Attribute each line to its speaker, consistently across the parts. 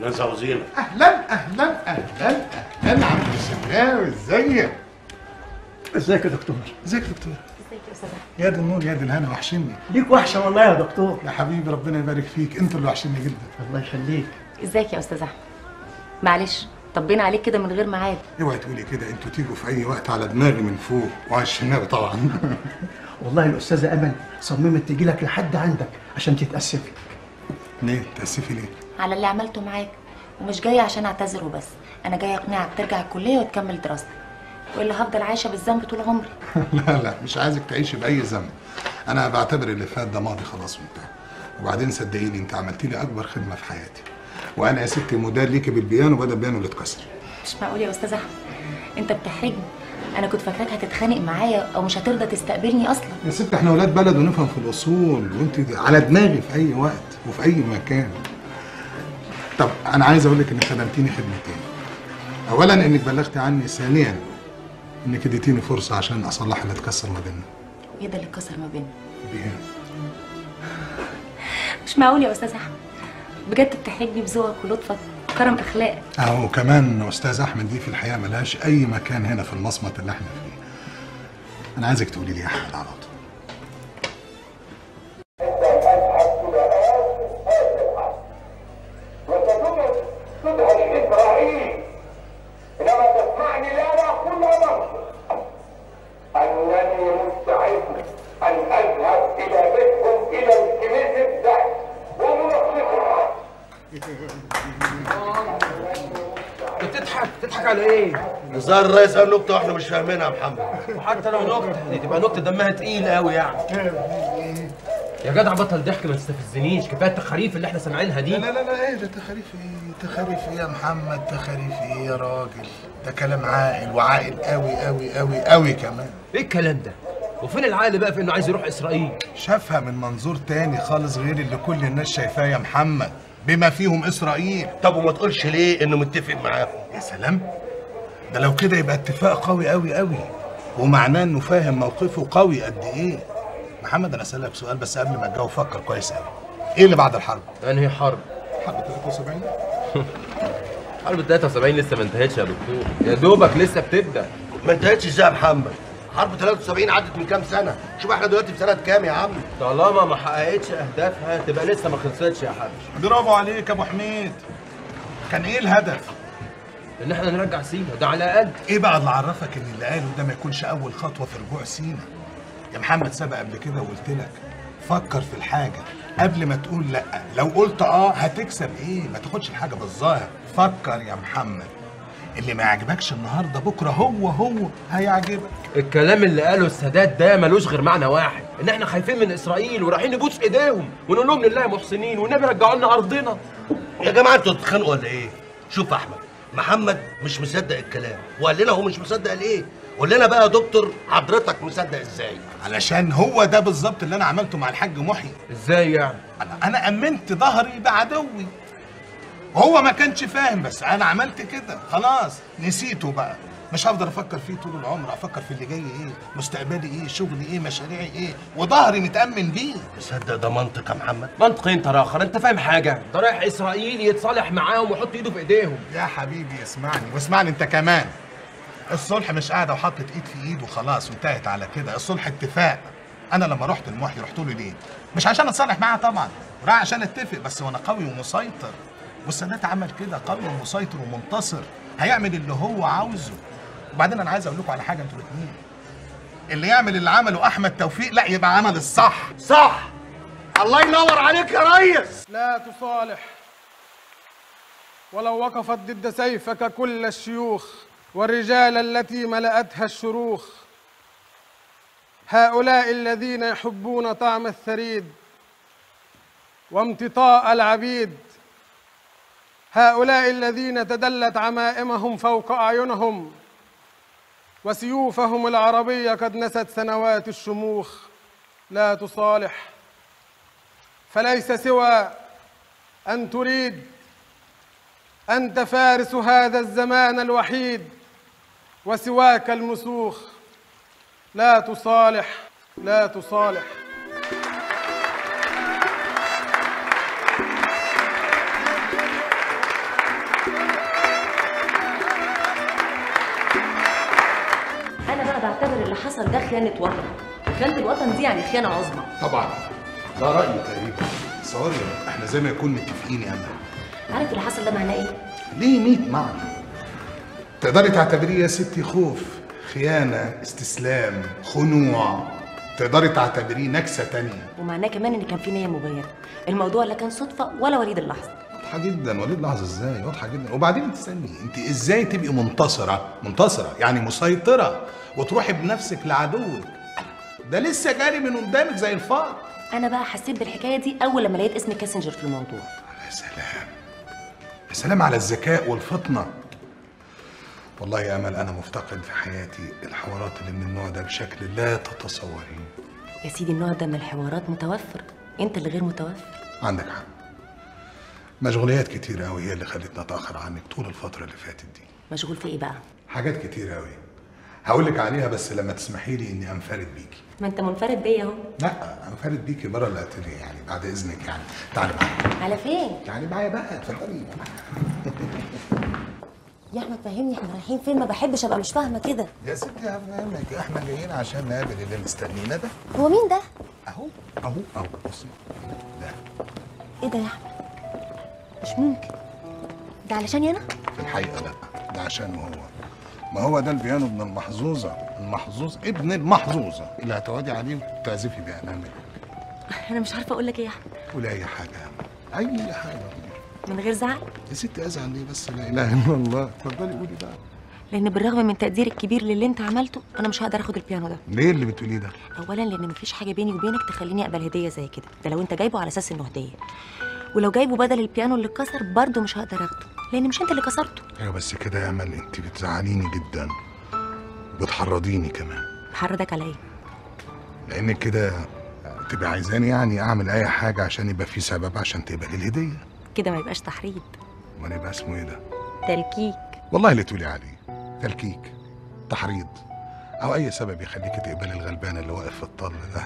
Speaker 1: ناس عاوزينك.
Speaker 2: اهلا اهلا اهلا اهلا عم الشناوي، ازيك؟
Speaker 3: ازيك يا دكتور؟
Speaker 2: ازيك يا دكتور؟
Speaker 4: ازيك يا استاذ احمد؟
Speaker 2: يا دي النور يا دي الهنا، وحشني.
Speaker 3: ليك وحشه والله يا دكتور.
Speaker 2: يا حبيبي ربنا يبارك فيك، انت اللي وحشني جدا.
Speaker 3: الله يخليك.
Speaker 4: ازيك يا استاذ احمد؟ معلش طبينا عليك كده من غير ميعاد.
Speaker 2: اوعي تقولي كده، انتوا تيجوا في اي وقت على دماغي من فوق، وعلى الشناوي طبعا.
Speaker 3: والله الاستاذه امل صممت تجي لك لحد عندك عشان تتاسف لك.
Speaker 2: ليه؟ تاسفي ليه؟
Speaker 4: على اللي عملته معاك، ومش جايه عشان اعتذر وبس، انا جايه اقنعك ترجع الكليه وتكمل دراستك، والا هفضل عايشه بالذنب طول عمري.
Speaker 2: لا مش عايزك تعيشي باي ذنب. انا بعتبر اللي فات ده ماضي خلاص وانتهى. وبعدين صدقيني انت عملتي لي اكبر خدمه في حياتي، وانا يا ستي مدار ليكي بالبيانو بدل البيانو اللي اتكسر.
Speaker 4: مش معقول يا استاذ احمد، انت بتحرجني. انا كنت فاكراك هتتخانق معايا او مش هترضى تستقبلني اصلا.
Speaker 2: يا ست احنا ولاد بلد ونفهم في الاصول، وانت على دماغي في اي وقت وفي اي مكان. طب انا عايز اقول لك انك خدمتيني خدمتين. اولا انك بلغتي عني، ثانيا انك اديتيني فرصه عشان اصلح اللي اتكسر ما بيننا.
Speaker 4: وايه ده اللي اتكسر ما بيننا؟
Speaker 2: بيها.
Speaker 4: مش معقول يا استاذ احمد، بجد بتحرجني بذوقك ولطفك وكرم اخلاقك.
Speaker 2: اهو كمان استاذ احمد دي في الحقيقه ملهاش اي مكان هنا في المصمت اللي احنا فيه. انا عايزك تقولي لي يا احمد على طول.
Speaker 5: تضحك على ايه؟
Speaker 1: الظاهر الرئيس قال نكته واحنا مش فاهمينها يا محمد.
Speaker 5: وحتى لو نكته دي تبقى نكته دمها تقيل قوي يعني. يا جدع بطل ضحك، ما تستفزنيش، كفايه التخاريف اللي احنا سامعينها دي.
Speaker 2: لا ايه ده؟ تخاريف ايه؟ تخاريف ايه يا محمد؟ تخاريف ايه يا راجل؟ ده كلام عاقل، وعاقل قوي قوي قوي قوي كمان.
Speaker 5: ايه الكلام ده؟ وفين العقل بقى في انه عايز يروح اسرائيل؟
Speaker 2: شافها من منظور تاني خالص غير اللي كل الناس شايفاه يا محمد، بما فيهم اسرائيل.
Speaker 1: طب وما تقولش ليه انه متفق معاهم؟
Speaker 2: يا سلام، ده لو كده يبقى اتفاق قوي قوي قوي، ومعناه انه فاهم موقفه قوي قد ايه. محمد انا اسالك سؤال بس قبل ما تجاوب، فكر كويس قوي. ايه اللي بعد الحرب؟
Speaker 5: انهي حرب؟
Speaker 2: حرب 73.
Speaker 5: حرب 73 لسه ما انتهتش يا دكتور، يا دوبك لسه بتبدا.
Speaker 1: ما انتهتش ازاي يا محمد؟ حرب 73 عدت من كام سنه، شوف احنا دلوقتي في سنه كام يا عم؟
Speaker 5: طالما ما حققتش اهدافها تبقى لسه ما خلصتش يا حاج.
Speaker 2: برافو عليك يا ابو حميد. كان ايه الهدف؟
Speaker 5: ان احنا نرجع سينا، ده على الاقل.
Speaker 2: ايه بقى اللي عرفك ان اللي قاله ده ما يكونش اول خطوه في رجوع سينا؟ يا محمد سبق قبل كده وقلت لك فكر في الحاجه قبل ما تقول لا. لو قلت هتكسب ايه؟ ما تاخدش الحاجه بالظاهر. فكر يا محمد، اللي ما يعجبكش النهارده بكره هو هيعجبك.
Speaker 5: الكلام اللي قاله السادات ده ملوش غير معنى واحد، ان احنا خايفين من اسرائيل ورايحين نبوس ايديهم ونقول لهم لله محسنين والنبي رجعوا لنا ارضنا.
Speaker 1: يا جماعه انتوا بتتخانقوا ولا ايه؟ شوف احمد، محمد مش مصدق الكلام وقال لنا هو مش مصدق ليه؟ قول لنا بقى يا دكتور حضرتك مصدق ازاي؟
Speaker 2: علشان هو ده بالظبط اللي انا عملته مع الحاج محيي.
Speaker 5: ازاي يعني؟
Speaker 2: انا امنت ظهري بعدوي وهو ما كانش فاهم، بس انا عملت كده خلاص نسيته بقى. مش هفضل افكر فيه طول العمر، افكر في اللي جاي ايه، مستقبلي ايه، شغلي ايه، مشاريعي ايه، وظهري متامن بيه.
Speaker 1: تصدق ده منطق يا محمد؟
Speaker 5: منطق انت راخر، انت فاهم حاجه؟ ده رايح اسرائيل يتصالح معاهم ويحط ايده في ايديهم.
Speaker 2: يا حبيبي اسمعني واسمعني انت كمان. الصلح مش قاعده وحطت ايد في ايد وخلاص وانتهت على كده. الصلح اتفاق. انا لما رحت لمحيي رحت له ليه؟ مش عشان اتصالح معاه طبعا، راح عشان اتفق، بس وانا قوي ومسيطر. والسادات عمل كده، قوي ومسيطر ومنتصر، هيعمل اللي هو عاوزه. وبعدين انا عايز اقول لكم على حاجه انتوا الاثنين، اللي يعمل اللي عمله احمد توفيق لا يبقى عمل الصح.
Speaker 1: صح. الله ينور عليك يا ريس.
Speaker 6: لا تصالح ولو وقفت ضد سيفك كل الشيوخ والرجال التي ملأتها الشروخ. هؤلاء الذين يحبون طعم الثريد وامتطاء العبيد، هؤلاء الذين تدلت عمائمهم فوق أعينهم وسيوفهم العربية قد نست سنوات الشموخ. لا تصالح، فليس سوى أن تريد. أنت فارس هذا الزمان الوحيد وسواك المسوخ. لا تصالح، لا تصالح.
Speaker 7: بعتبر اللي حصل ده خيانه وطن، وخيانه الوطن دي يعني خيانه عظمى.
Speaker 2: طبعا ده رايي تقريبا. تصوري احنا زي ما يكون متفقين يا امل.
Speaker 7: عارف اللي حصل ده معناه ايه؟
Speaker 2: ليه 100 معنى. تقدري تعتبريه يا ستي خوف، خيانه، استسلام، خنوع. تقدري تعتبريه نكسه تانية.
Speaker 7: ومعناه كمان ان كان في نيه مبيته، الموضوع لا كان صدفه ولا وليد اللحظه.
Speaker 2: واضحه جدا. وليد لحظه ازاي؟ واضحه جدا. وبعدين انت استني، انت ازاي تبقي منتصره يعني مسيطره وتروحي بنفسك لعدوك؟ ده لسه جاري من قدامك زي الفار.
Speaker 7: انا بقى حسيت بالحكايه دي اول لما لقيت اسم كاسنجر في الموضوع.
Speaker 2: يا سلام يا سلام على الذكاء والفطنه. والله يا امل انا مفتقد في حياتي الحوارات اللي من النوع ده بشكل لا تتصورين.
Speaker 7: يا سيدي النوع ده من الحوارات متوفر، انت اللي غير متوفر.
Speaker 2: عندك حق. مشغوليات كتير قوي هي اللي خلتني اتاخر عنك طول الفتره اللي فاتت دي.
Speaker 7: مشغول في ايه بقى؟
Speaker 2: حاجات كتير قوي هقول لك عليها بس لما تسمحي لي اني انفرد بيكي.
Speaker 7: ما انت منفرد بيا اهو.
Speaker 2: لا انفرد بيكي بره الاتelier يعني بعد اذنك يعني. تعالي معايا.
Speaker 7: على فين؟
Speaker 2: تعالي معايا بقى اتفضلي.
Speaker 7: يا احمد فهمني احنا رايحين فين؟ ما بحبش ابقى مش فاهمه كده.
Speaker 2: يا ستي هفهمك. احنا جايين عشان نقابل اللي مستنينا ده.
Speaker 7: هو مين ده؟
Speaker 2: اهو بصي ده.
Speaker 7: ايه ده يا احمد؟ مش ممكن. ده علشاني انا؟
Speaker 2: في الحقيقه لا، ده عشانه هو. ما هو ده البيانو ابن المحظوظه، ابن المحظوظه اللي هتقعدي عليه وتعزفي بيه امامك.
Speaker 7: انا مش عارفه اقول لك ايه يا احمد.
Speaker 2: قولي اي حاجه اي حاجه.
Speaker 7: من غير زعل؟
Speaker 2: يا ستي ازعل ليه بس؟ لا اله الا الله. اتفضلي قولي بقى.
Speaker 7: لان بالرغم من تقديري الكبير للي انت عملته انا مش هقدر اخد البيانو ده.
Speaker 2: ليه اللي بتقوليه ده؟
Speaker 7: اولا لان مفيش حاجه بيني وبينك تخليني اقبل هديه زي كده، ده لو انت جايبه على اساس انه هديه. ولو جايبه بدل البيانو اللي اتكسر برضه مش هقدر اخده، لان مش انت اللي كسرته.
Speaker 2: ايوه بس كده يا امل انت بتزعليني جدا وبتحرضيني كمان.
Speaker 7: بحرضك على ايه؟
Speaker 2: لانك كده تبقى عايزاني يعني اعمل اي حاجه عشان يبقى في سبب عشان تقبلي الهديه.
Speaker 7: كده ما يبقاش تحريض.
Speaker 2: امال يبقى اسمه ايه ده؟
Speaker 7: تلكيك.
Speaker 2: والله اللي تقولي عليه تلكيك، تحريض، او اي سبب يخليكي تقبلي الغلبان اللي واقف في الطل ده.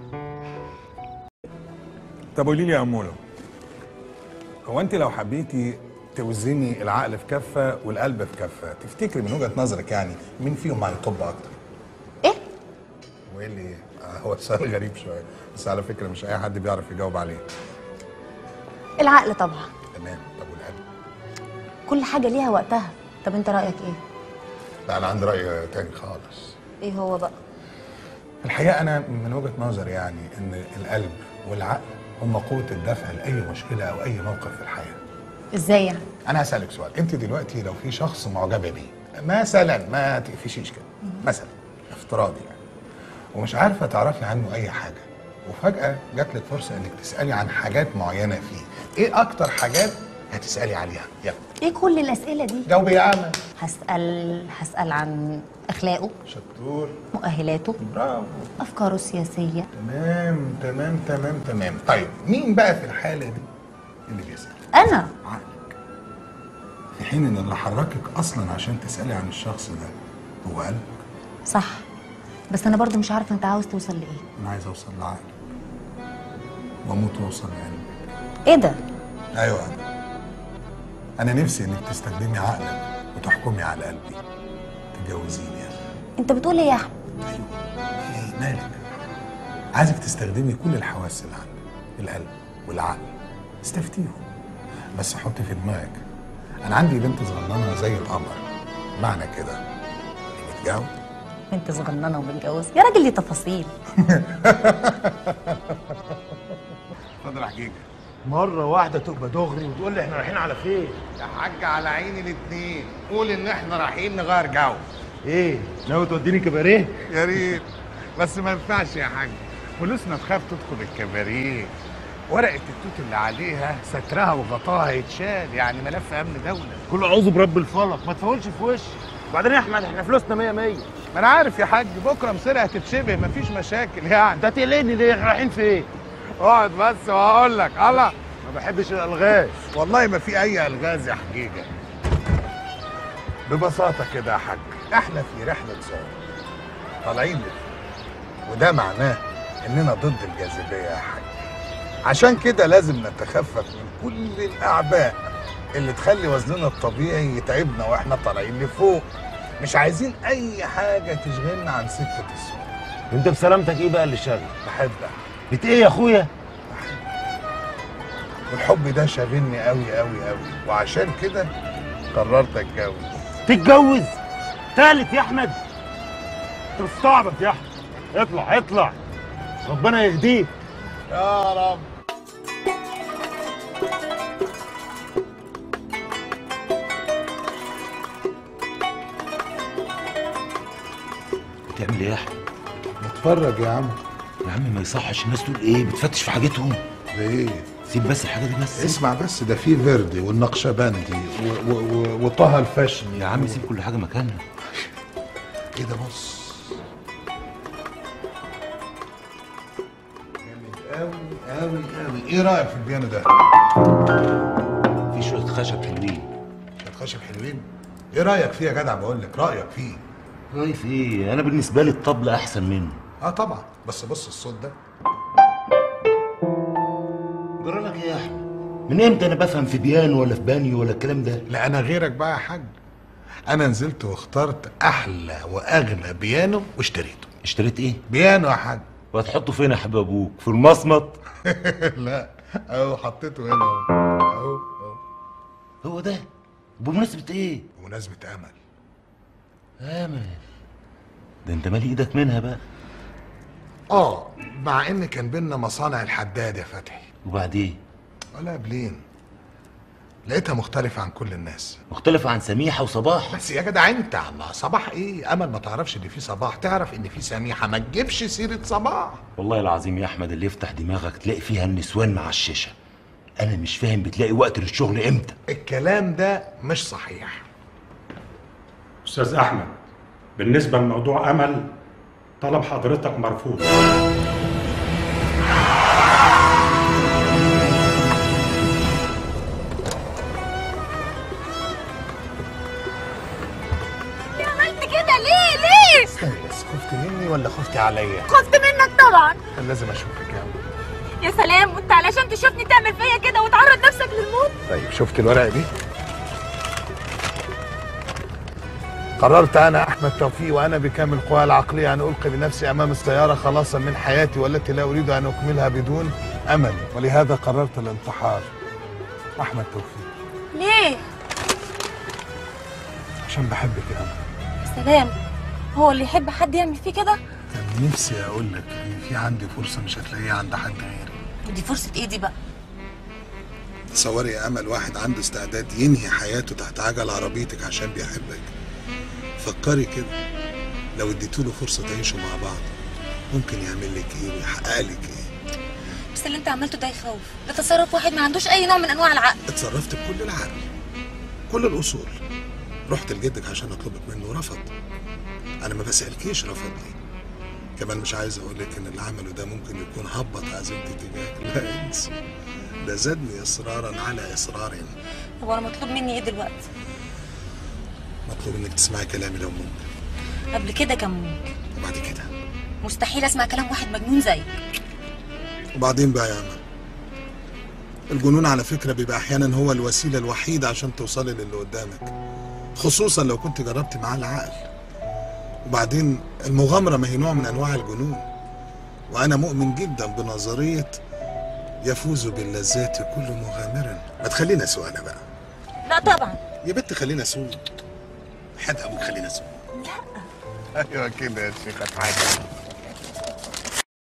Speaker 8: طب قولي لي يا امولو، هو انت لو حبيتي توزني العقل في كفه والقلب في كفه، تفتكري من وجهه نظرك يعني مين فيهم هيطب اكتر؟
Speaker 7: ايه؟
Speaker 8: وايه اللي هو سؤال غريب شويه، بس على فكره مش اي حد بيعرف يجاوب عليه.
Speaker 7: العقل طبعا.
Speaker 8: تمام. طب والقلب؟
Speaker 7: كل حاجه ليها وقتها. طب انت رايك ايه؟
Speaker 2: لا انا عندي راي تاني خالص.
Speaker 7: ايه هو بقى؟
Speaker 8: الحقيقه انا من وجهه نظري يعني ان القلب والعقل هم قوه الدفع لاي مشكله او اي موقف في الحياه.
Speaker 7: ازاي يعني؟
Speaker 2: انا هسالك سؤال. انت دلوقتي لو في شخص معجبه بيه مثلا، ما تقفشيش كده مثلا، افتراضي يعني، ومش عارفه تعرفي عنه اي حاجه، وفجاه جات لك فرصه انك تسالي عن حاجات معينه فيه، ايه اكتر حاجات هتسالي عليها؟ يلا.
Speaker 7: ايه كل الاسئله دي؟
Speaker 2: جاوبي يا عم.
Speaker 7: هسال عن اخلاقه،
Speaker 2: شطور،
Speaker 7: مؤهلاته،
Speaker 2: برافو،
Speaker 7: افكاره السياسيه.
Speaker 2: تمام تمام تمام تمام. طيب مين بقى في الحاله دي اللي بيسال؟
Speaker 7: انا.
Speaker 2: عقلك. في حين ان اللي حركك اصلا عشان تسالي عن الشخص ده هو قلبك.
Speaker 7: صح، بس انا برضو مش عارفه انت عاوز توصل لايه.
Speaker 2: انا عايز اوصل لعقلك واموت واوصل لقلبك.
Speaker 7: ايه ده؟
Speaker 2: ايوه انا نفسي انك تستخدمي عقلك وتحكمي على قلبي، تتجوزيني.
Speaker 7: انت بتقول ايه يا احمد؟
Speaker 2: ايوه. ايه مالك؟ عايزك تستخدمي كل الحواس اللي عندك، القلب والعقل، استفتيهم. بس حطي في دماغك انا عندي بنت صغننه زي القمر، معنى كده نتجوز.
Speaker 7: بنت صغننه وبنتجوز؟ يا راجل دي تفاصيل.
Speaker 2: اتفضل يا حجيجه.
Speaker 1: مرة واحدة تبقى دغري وتقول لي احنا رايحين على فين؟
Speaker 2: يا حاج على عيني الاتنين، قول ان احنا رايحين نغير جو.
Speaker 1: ايه؟ ناوي توديني كباريه؟
Speaker 2: يا ريت، بس ما ينفعش يا حاج، فلوسنا تخاف تدخل الكباريه. ورقة التوت اللي عليها سترها وغطاها يتشال، يعني ملف امن دولة.
Speaker 1: كله اعوذ برب الفلق، ما تفولش في وشي. وبعدين يا احمد احنا فلوسنا 100 100.
Speaker 2: ما انا عارف يا حاج، بكره مصيرها هتتشبه، مفيش مشاكل يعني.
Speaker 1: ده تقلقني ليه؟ احنا رايحين فين؟
Speaker 2: اقعد بس وهقول لك. الله،
Speaker 1: ما بحبش الالغاز.
Speaker 2: والله ما في اي الغاز يا حجيجه. ببساطه كده يا حاج، احنا في رحله زهر طالعين لفوق، وده معناه اننا ضد الجاذبيه يا حاج. عشان كده لازم نتخفف من كل الاعباء اللي تخلي وزننا الطبيعي يتعبنا واحنا طالعين لفوق. مش عايزين اي حاجه تشغلنا عن سكه الصلح.
Speaker 9: انت بسلامتك ايه بقى اللي شاغل؟
Speaker 2: بحبك.
Speaker 9: بت ايه يا اخويا؟
Speaker 2: والحب ده شاغلني قوي قوي قوي، وعشان كده قررت اتجوز.
Speaker 9: تتجوز؟ تالت يا احمد؟ انت مستعبط يا احمد. اطلع اطلع، ربنا يهديك
Speaker 2: يا رب.
Speaker 9: بتعمل ايه يا احمد؟
Speaker 2: نتفرج يا عم.
Speaker 9: يا عم ما يصحش الناس تقول ايه بتفتش في حاجتهم.
Speaker 2: ليه؟
Speaker 9: سيب بس الحاجه دي بس.
Speaker 2: اسمع بس، ده في فيردي والنقشبندي وطه الفاشني.
Speaker 9: يا عم سيب كل حاجه مكانها.
Speaker 2: ايه ده؟ بص جامد قوي قوي قوي. ايه رايك في البيانو ده؟
Speaker 9: في شويه خشب حلوين.
Speaker 2: شويه خشب حلوين؟ ايه رايك فيه يا جدع؟ بقول لك رايك فيه.
Speaker 9: رايك ايه؟ انا بالنسبه لي الطبله احسن منه.
Speaker 2: طبعا، بس بص الصوت ده.
Speaker 9: جرى لك ايه يا احمد؟ من امتى انا بفهم في بيانو ولا في بانيو ولا الكلام ده؟
Speaker 2: لا انا غيرك بقى يا حاج. انا نزلت واخترت احلى واغلى بيانو واشتريته.
Speaker 9: اشتريت ايه؟
Speaker 2: بيانو يا حاج.
Speaker 9: وهتحطه فين يا حبيب ابوك؟ في المصمت؟
Speaker 2: لا اهو حطيته هنا اهو.
Speaker 9: هو ده؟ بمناسبة ايه؟
Speaker 2: بمناسبة امل.
Speaker 9: امل؟ ده انت مالي ايدك منها بقى.
Speaker 2: مع ان كان بينا مصانع الحداد يا فتحي.
Speaker 9: وبعدين؟
Speaker 2: ولا بلين. لقيتها مختلفة عن كل الناس.
Speaker 9: مختلفة عن سميحة وصباح؟
Speaker 2: بس يا جدع انت، الله، صباح ايه؟ امل ما تعرفش ان في صباح، تعرف ان في سميحة، ما تجيبش سيرة صباح.
Speaker 9: والله العظيم يا احمد اللي يفتح دماغك تلاقي فيها النسوان مع الشيشة. انا مش فاهم بتلاقي وقت للشغل امتى؟
Speaker 2: الكلام ده مش صحيح.
Speaker 10: أستاذ أحمد، بالنسبة لموضوع أمل طلب حضرتك مرفوض.
Speaker 11: عملت كده ليه؟
Speaker 2: استني بس، خفت مني ولا خفتي عليا؟
Speaker 11: خفت منك طبعا.
Speaker 2: كان لازم اشوفك يا عم.
Speaker 11: يا سلام، وانت علشان تشوفني تعمل فيا كده وتعرض نفسك للموت؟
Speaker 2: طيب شفت الورقة دي؟ قررت أنا أحمد توفيق وأنا بكامل قواي العقلية أن ألقي بنفسي أمام السيارة خلاصا من حياتي والتي لا أريد أن أكملها بدون أمل، ولهذا قررت الانتحار. أحمد توفيق.
Speaker 11: ليه؟
Speaker 2: عشان بحبك يا أمل.
Speaker 11: يا سلام، هو اللي يحب حد يعمل فيه كده؟
Speaker 2: كان نفسي أقول لك إن في عندي فرصة مش هتلاقيها عند حد غيري.
Speaker 7: دي فرصة ايه دي بقى؟
Speaker 2: تصوري يا أمل واحد عنده استعداد ينهي حياته تحت عجل عربيتك عشان بيحبك. فكري كده، لو اديتوله فرصة تعيشوا مع بعض ممكن يعمل لك ايه ويحقق لك ايه.
Speaker 7: بس اللي انت عملته ده يخوف، ده تصرف واحد ما عندوش اي نوع من انواع العقل.
Speaker 2: اتصرفت بكل العقل، كل الاصول. رحت لجدك عشان اطلبك منه ورفض. انا ما بسألكيش رفضني. كمان مش عايز اقول لك ان اللي عمله ده ممكن يكون هبط عزيمتي تجاهك. لا انسي، ده زادني اصرارا على اصرار.
Speaker 7: طب وانا مطلوب مني ايه دلوقتي؟
Speaker 2: مطلوب انك تسمعي كلامي لو ممكن.
Speaker 7: قبل كده كان ممكن،
Speaker 2: وبعد كده
Speaker 7: مستحيل اسمع كلام واحد مجنون زيك.
Speaker 2: وبعدين بقى يا أمل، الجنون على فكرة بيبقى أحيانا هو الوسيلة الوحيدة عشان توصلي للي قدامك، خصوصا لو كنت جربت معاه العقل. وبعدين المغامرة ما هي نوع من أنواع الجنون، وأنا مؤمن جدا بنظرية يفوز باللذات كل مغامر. ما تخلينا أسوق أنا بقى.
Speaker 7: لا طبعا
Speaker 2: يا بنت خلينا أسوق. حد أبوك خلينا أسوق.
Speaker 7: لا.
Speaker 2: أيوة كده يا شيخة حاجة.